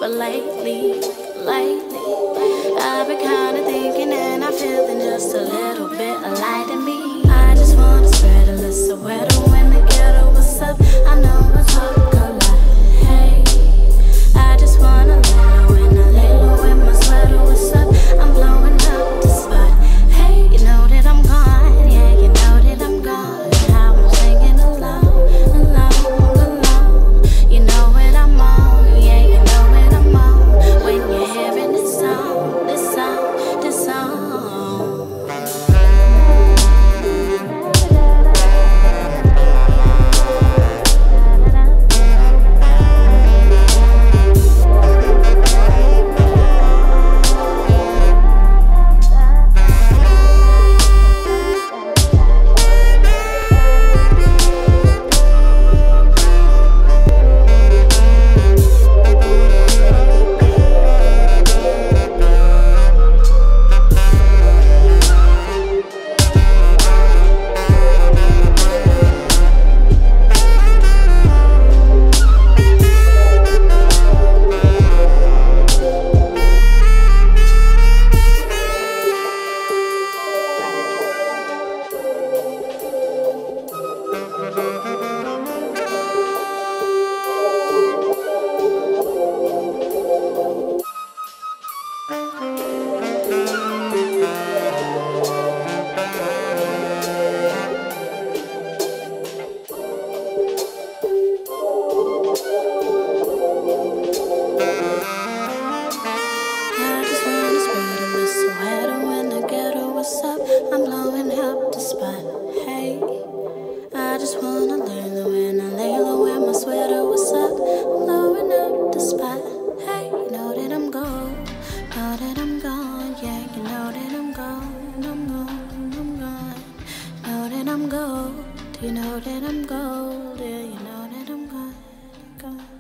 But lately, I've been kinda thinking and I'm feeling just a little bit of light in me. I just wanna spread a little sweater when the ghetto what's up. I know it's hard to collide. Hey, I just wanna lay low in my sweater what's up. I'm blowing up the spot. Hey, you know that I'm gone. Yeah, you know that I'm gone. How I'm singing alone. You know what I'm on. Yeah, you know what I'm on. When you're hearing this song, this song, this song. I'm blowing up the spot. Hey, I just wanna lay low and I lay low in my sweater. What's up? I'm blowing up the spot. Hey, you know that I'm gone. Know that I'm gone. Yeah, you know that I'm gone. I'm gone. I'm gone. Know that I'm gold. You know that I'm gold. Yeah, you know that I'm gone.